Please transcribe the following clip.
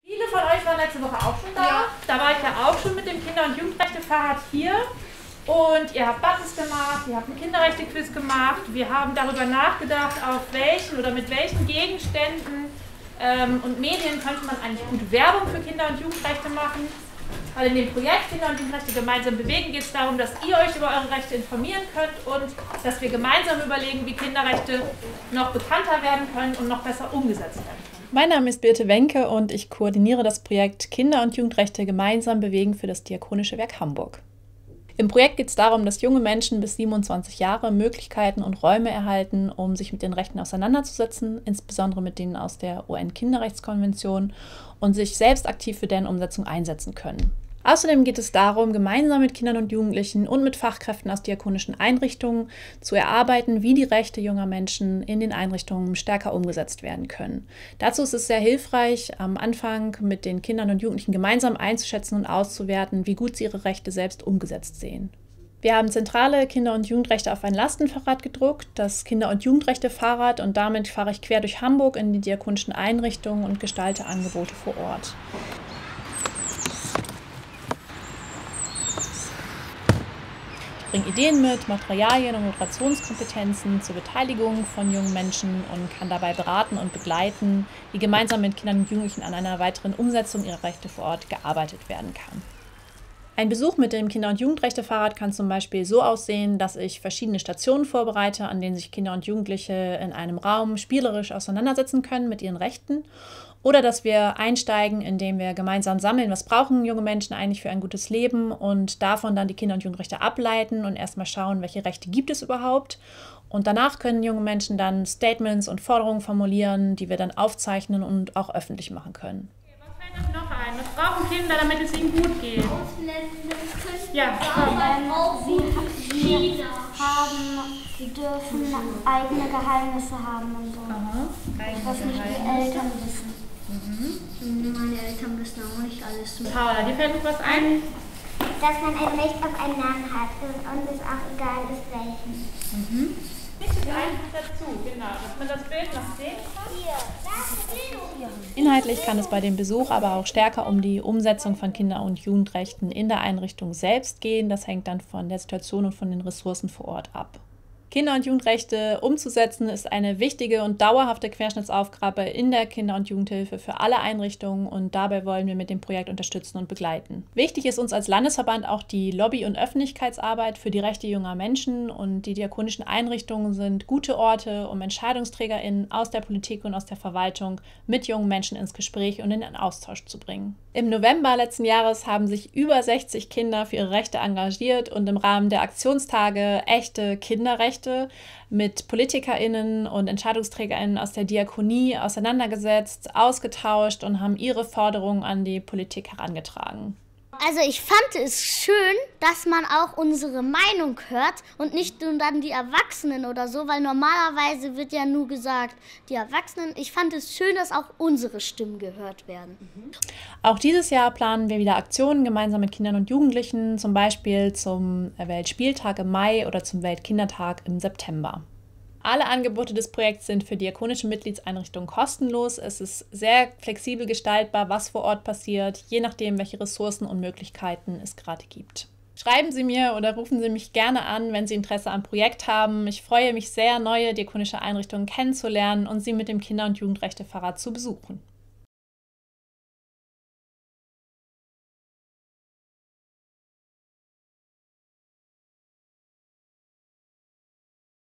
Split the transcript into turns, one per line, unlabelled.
Viele von euch waren letzte Woche auch schon da. Ja. Da war ich ja auch schon mit dem Kinder- und Jugendrechte-Fahrrad hier. Und ihr habt Buttons gemacht, ihr habt ein Kinderrechte-Quiz gemacht. Wir haben darüber nachgedacht, auf welchen oder mit welchen Gegenständen und Medien könnte man eigentlich gute Werbung für Kinder- und Jugendrechte machen. Weil in dem Projekt Kinder- und Jugendrechte gemeinsam bewegen geht es darum, dass ihr euch über eure Rechte informieren könnt und dass wir gemeinsam überlegen, wie Kinderrechte noch bekannter werden können und noch besser umgesetzt werden können.
Mein Name ist Birte Wenke und ich koordiniere das Projekt Kinder- und Jugendrechte gemeinsam bewegen für das Diakonische Werk Hamburg. Im Projekt geht es darum, dass junge Menschen bis 27 Jahre Möglichkeiten und Räume erhalten, um sich mit den Rechten auseinanderzusetzen, insbesondere mit denen aus der UN-Kinderrechtskonvention, und sich selbst aktiv für deren Umsetzung einsetzen können. Außerdem geht es darum, gemeinsam mit Kindern und Jugendlichen und mit Fachkräften aus diakonischen Einrichtungen zu erarbeiten, wie die Rechte junger Menschen in den Einrichtungen stärker umgesetzt werden können. Dazu ist es sehr hilfreich, am Anfang mit den Kindern und Jugendlichen gemeinsam einzuschätzen und auszuwerten, wie gut sie ihre Rechte selbst umgesetzt sehen. Wir haben zentrale Kinder- und Jugendrechte auf ein Lastenfahrrad gedruckt, das Kinder- und Jugendrechte-Fahrrad, und damit fahre ich quer durch Hamburg in die diakonischen Einrichtungen und gestalte Angebote vor Ort. Ich bringe Ideen mit, Materialien und Moderationskompetenzen zur Beteiligung von jungen Menschen und kann dabei beraten und begleiten, wie gemeinsam mit Kindern und Jugendlichen an einer weiteren Umsetzung ihrer Rechte vor Ort gearbeitet werden kann. Ein Besuch mit dem Kinder- und Jugendrechte-Fahrrad kann zum Beispiel so aussehen, dass ich verschiedene Stationen vorbereite, an denen sich Kinder und Jugendliche in einem Raum spielerisch auseinandersetzen können mit ihren Rechten. Oder dass wir einsteigen, indem wir gemeinsam sammeln, was brauchen junge Menschen eigentlich für ein gutes Leben, und davon dann die Kinder- und Jugendrechte ableiten und erstmal schauen, welche Rechte gibt es überhaupt. Und danach können junge Menschen dann Statements und Forderungen formulieren, die wir dann aufzeichnen und auch öffentlich machen können.
Was fällt euch noch ein? Was brauchen Kinder, damit es ihnen gut geht? Ja,
sie dürfen eigene Geheimnisse haben und so.
Aha.
Was nicht die Eltern wissen. Meine Eltern wissen auch nicht alles.
Paula, dir fällt noch was ein?
Dass man ein Recht auf einen Namen hat und es auch egal ist, welchen.
Nichts einfach dazu, genau. Dass man das Bild noch sehen kann.
Inhaltlich kann es bei dem Besuch aber auch stärker um die Umsetzung von Kinder- und Jugendrechten in der Einrichtung selbst gehen. Das hängt dann von der Situation und von den Ressourcen vor Ort ab. Kinder- und Jugendrechte umzusetzen ist eine wichtige und dauerhafte Querschnittsaufgabe in der Kinder- und Jugendhilfe für alle Einrichtungen, und dabei wollen wir mit dem Projekt unterstützen und begleiten. Wichtig ist uns als Landesverband auch die Lobby- und Öffentlichkeitsarbeit für die Rechte junger Menschen, und die diakonischen Einrichtungen sind gute Orte, um EntscheidungsträgerInnen aus der Politik und aus der Verwaltung mit jungen Menschen ins Gespräch und in den Austausch zu bringen. Im November letzten Jahres haben sich über 60 Kinder für ihre Rechte engagiert und im Rahmen der Aktionstage Echte Kinderrechte mit PolitikerInnen und EntscheidungsträgerInnen aus der Diakonie auseinandergesetzt, ausgetauscht und haben ihre Forderungen an die Politik herangetragen.
Also ich fand es schön, dass man auch unsere Meinung hört und nicht nur dann die Erwachsenen oder so, weil normalerweise wird ja nur gesagt, die Erwachsenen. Ich fand es schön, dass auch unsere Stimmen gehört werden.
Auch dieses Jahr planen wir wieder Aktionen gemeinsam mit Kindern und Jugendlichen, zum Beispiel zum Weltspieltag im Mai oder zum Weltkindertag im September. Alle Angebote des Projekts sind für diakonische Mitgliedseinrichtungen kostenlos. Es ist sehr flexibel gestaltbar, was vor Ort passiert, je nachdem, welche Ressourcen und Möglichkeiten es gerade gibt. Schreiben Sie mir oder rufen Sie mich gerne an, wenn Sie Interesse am Projekt haben. Ich freue mich sehr, neue diakonische Einrichtungen kennenzulernen und sie mit dem Kinder- und Jugendrechte-Fahrrad zu besuchen.